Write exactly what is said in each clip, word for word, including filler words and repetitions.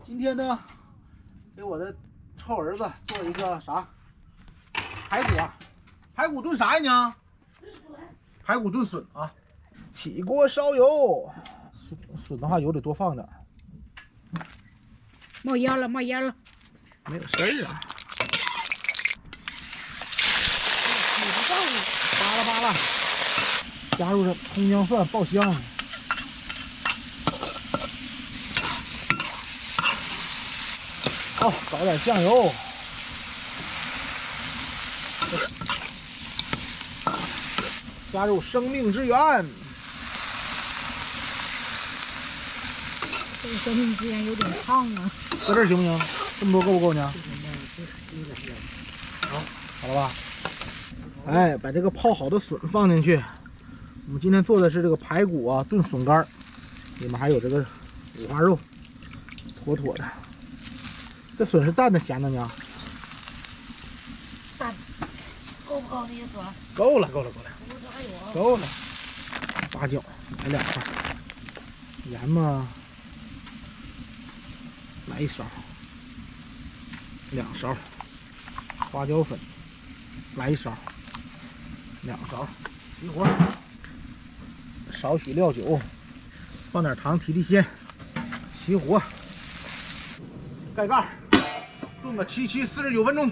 今天呢，给我的臭儿子做一个啥排骨啊？排骨炖啥呀娘？排骨炖笋啊！起锅烧油，笋笋的话油得多放点。 冒烟了，冒烟了， 没有事儿啊。扒拉扒拉，加入这葱姜蒜爆香。 好，搞点酱油，加入生命之源。 这个生命之源有点烫啊。 搁这儿行不行？这么多够不够呢？好，好了吧？哎，把这个泡好的笋放进去。我们今天做的是这个排骨啊炖笋干，里面还有这个五花肉，妥妥的。 这笋是淡的咸的呢？ 淡，够不够那些笋？ 够了，够了，够了， 我这还有啊。 够了。八角来两块，盐嘛来一勺，两勺，花椒粉来一勺，两勺，起火，少许料酒，放点糖提提鲜，起火，盖盖。 炖个七七四十九分钟，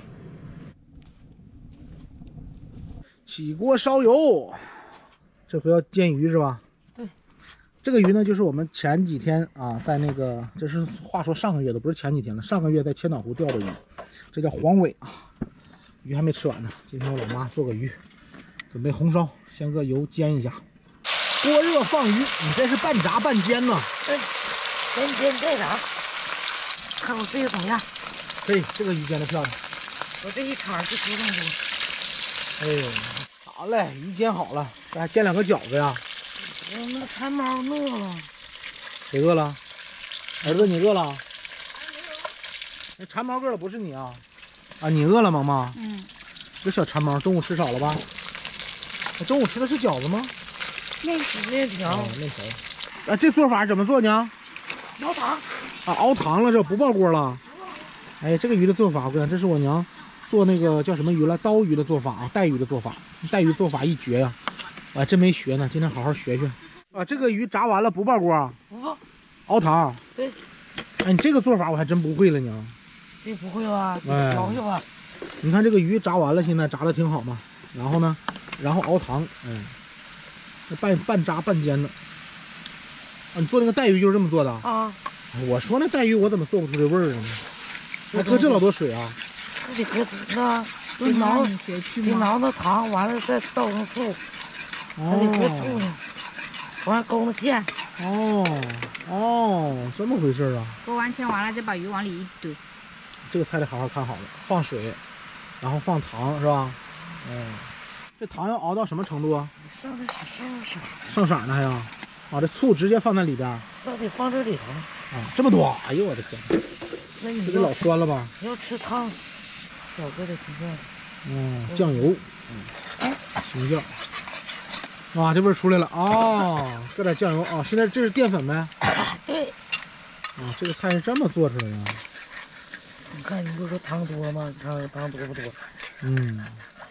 起锅烧油，这回要煎鱼是吧？ 对， 这个鱼呢，就是我们前几天啊，在那个，这是话说上个月的，不是前几天了，上个月在千岛湖钓的鱼，这叫黄尾啊，鱼还没吃完呢。今天我老妈做个鱼，准备红烧，先搁油煎一下，锅热放鱼，你这是半炸半煎呢？ 嗯，先煎这个啊，看我这个怎么样？ 可以，这个鱼煎的漂亮。 我这一铲就出这么多。 哎呦，好嘞，鱼煎好了，这还煎两个饺子呀。 我那馋猫饿了。 谁饿了？儿子，你饿了？那馋猫饿了不是你啊？啊，你饿了，萌萌？ 嗯。 这小馋猫中午吃少了吧？那中午吃的是饺子吗？ 面面条。 哦，面条。啊，这做法怎么做呢？ 熬糖。 啊，熬糖了，这不爆锅了。 哎，这个鱼的做法，我跟你讲，这是我娘做那个叫什么鱼了？刀鱼的做法啊，带鱼的做法，带鱼做法一绝呀！我还真没学呢，今天好好学学。啊，这个鱼炸完了不爆锅？ 不爆。 熬糖。 对。 哎，你这个做法我还真不会了呢。 这不会吧？ 哎， 教教吧。 你看这个鱼炸完了，现在炸的挺好嘛。然后呢，然后熬糖，哎，半半炸半煎的。啊，你做那个带鱼就是这么做的啊？ 我说那带鱼我怎么做不出这味儿呢？ 还搁这老多水啊！ 那得搁那得熬，得熬那糖，完了再倒上醋，还得搁醋呢，完了勾那芡。 哦哦，这么回事啊！ 勾完芡完了，再把鱼往里一堆。 这个菜得好好看好了，放水，然后放糖是吧？嗯，这糖要熬到什么程度啊？ 上点小上色。 上色呢还要？啊，这醋直接放在里边？ 那得放这里头。 啊，这么多！哎呦我的天！ 那你这老酸了吧？ 你要吃汤，少搁点青酱。 嗯，酱油，嗯，青酱。啊，这味儿出来了啊！搁点酱油啊！现在这是淀粉呗？ 对。 啊，这个菜是这么做出来的。 你看，你不说汤多吗？你看汤多不多？ 嗯。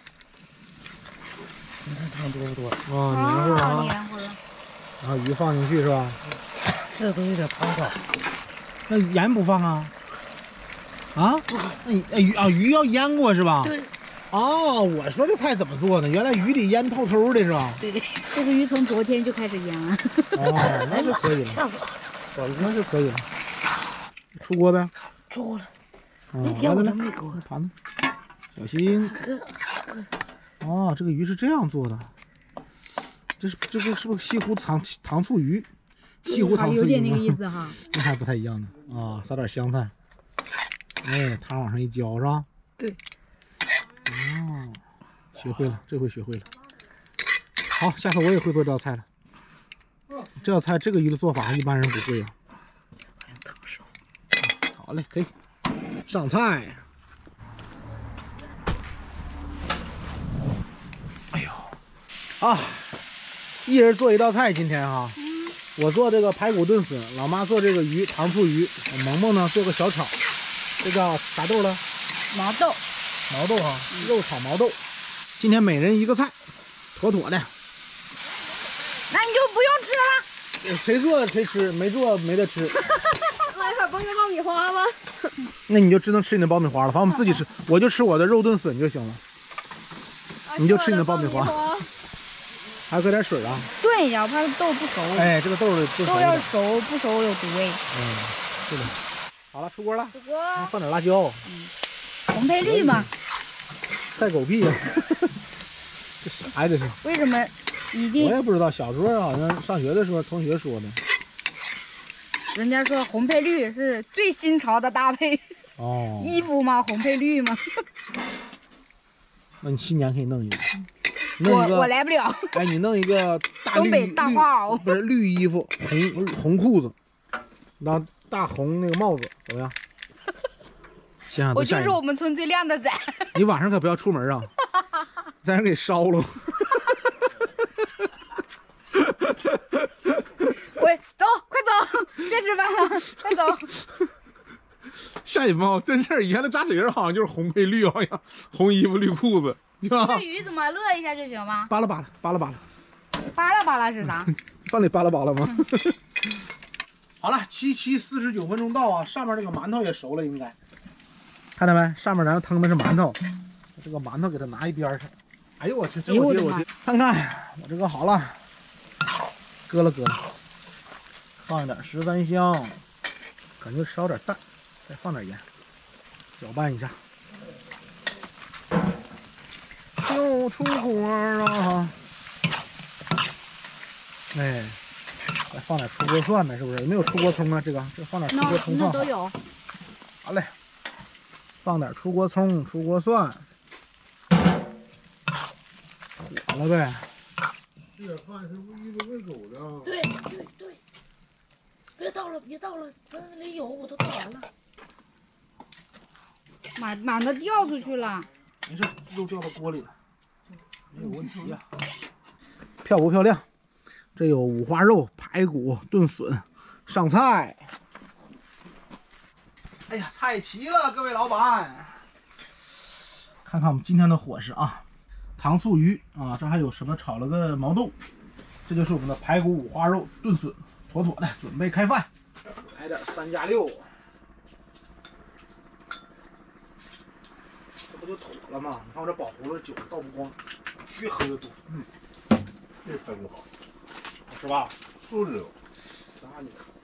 你看汤多不多？ 啊，黏糊啊！ 黏糊了。 然后鱼放进去是吧？ 这都有点汤少。 那盐不放啊？啊？那你哎鱼啊鱼要腌过是吧？ 对。 哦，我说这菜怎么做呢？原来鱼得腌透透的是吧？ 对。 这个鱼从昨天就开始腌了。 哦，那就可以了。哦，那就可以了。出锅呗。 出锅了。 那天我都没给我盘子，小心。哦，这个鱼是这样做的。这是这个是不是西湖糖糖醋鱼？西湖糖醋鱼有点那个意思哈。 那还不太一样呢啊，撒点香菜。哎，汤往上一浇是吧？ 对。 哦，学会了，这回学会了。好，下次我也会做这道菜了。这道菜这个鱼的做法一般人不会啊。 特少。 好嘞，可以上菜。哎呦，啊，一人做一道菜，今天哈、啊。 我做这个排骨炖笋，老妈做这个鱼糖醋鱼，萌萌呢做个小炒，这叫啥豆了？ 毛豆。 毛豆啊，肉炒毛豆。今天每人一个菜，妥妥的。 那你就不用吃了。 谁做谁吃，没做没得吃。 来一会儿崩个爆米花吧。 那你就只能吃你的爆米花了，反正我们自己吃，我就吃我的肉炖笋就行了。你就吃你的爆米花，还搁点水啊。 炖一下，我怕豆不熟。 哎，这个豆儿不熟。 豆要熟不熟有毒味。 嗯，是的。好了，出锅了。 出锅。 放点辣椒。 嗯。红配绿嘛。 晒狗屁呀！这啥呀这是？ 为什么一定？ 我也不知道，小时候好像上学的时候同学说的。 人家说红配绿是最新潮的搭配。 哦。 衣服嘛，红配绿嘛。 那你新年可以弄一个。 我我来不了。 哎，你弄一个大东北大花袄， 不是绿衣服，红红裤子，然后大红那个帽子，怎么样？想想我就是我们村最靓的仔。 你晚上可不要出门啊，让人给烧了。 回走，快走，别吃饭了，快走。 吓你猫，真事儿！以前的扎嘴人好像就是红配绿，好像红衣服绿裤子，对吧？ 这鱼怎么乐一下就行吗？ 扒拉扒拉，扒拉扒拉， 扒拉扒拉是啥？ 饭里扒拉扒拉吗？好了，七七四十九分钟到啊，上面这个馒头也熟了，应该看到没？上面咱腾的是馒头，这个馒头给它拿一边去。哎呦我去！哎呦我去！我去！看看我这个好了，搁了搁了，放一点十三香，感觉少点蛋。再放点盐，搅拌一下，就出锅了。哎，再放点出锅蒜呗，是不是？有没有出锅葱啊？这个，这放点出锅葱蒜。 那都有。 好嘞，放点出锅葱、出锅蒜，火了呗。 这饭是喂狗喂狗的。 对对对，别倒了，别倒了，那里有，我都倒完了。 满满的掉出去了， 没事，肉掉到锅里了，没有问题呀、啊。漂不漂亮？这有五花肉、排骨、炖笋，上菜。哎呀，菜齐了，各位老板，看看我们今天的伙食啊，糖醋鱼啊，这还有什么炒了个毛豆，这就是我们的排骨五花肉炖笋，妥妥的，准备开饭。来点三加六。不就妥了吗？你看我这饱葫芦酒倒不光，越喝越多。 嗯，这排骨好， 好吃吧？ 素质有。 那你看，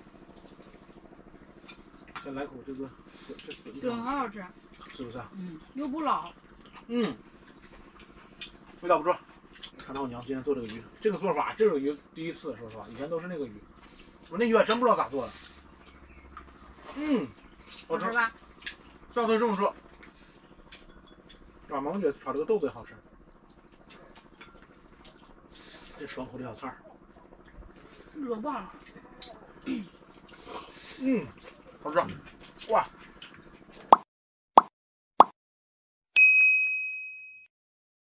先来口这个这笋， 笋好好吃， 是不是？ 嗯，又不老。 嗯，味道不错。看到我娘今天做这个鱼，这个做法，这个鱼第一次，说实话，以前都是那个鱼。我那鱼还真不知道咋做的。嗯， 好吃吧？ 上次这么说。俺萌姐炒这个豆子也好吃，这爽口的小菜儿， 热棒， 嗯，好吃，哇，